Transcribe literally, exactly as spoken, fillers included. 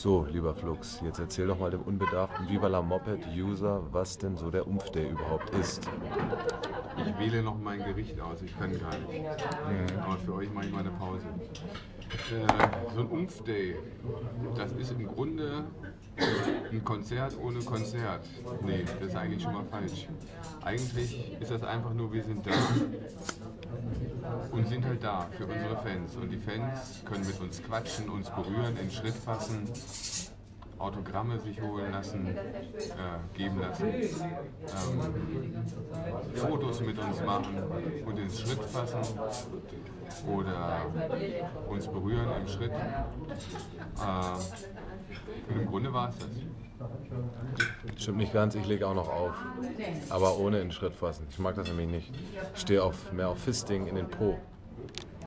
So, lieber Flux, jetzt erzähl doch mal dem unbedarften Viva la Moped-User, was denn so der Umf-Day überhaupt ist. Ich wähle noch mein Gericht aus, ich kann gar nicht. Mhm. Aber für euch mache ich mal eine Pause. Äh, so ein Umf-Day, das ist im Grunde ein Konzert ohne Konzert. Nee, das ist eigentlich schon mal falsch. Eigentlich ist das einfach nur, wir sind da und sind halt da für unsere Fans. Und die Fans können mit uns quatschen, uns berühren, in Schritt fassen, Autogramme sich holen lassen, äh, geben lassen, ähm, Fotos mit uns machen und ins Schritt fassen oder uns berühren im Schritt. Äh, und im Grunde war es das. Stimmt nicht ganz, ich lege auch noch auf. Aber ohne in den Schritt fassen. Ich mag das nämlich nicht. Ich stehe auf, mehr auf Fisting in den Po.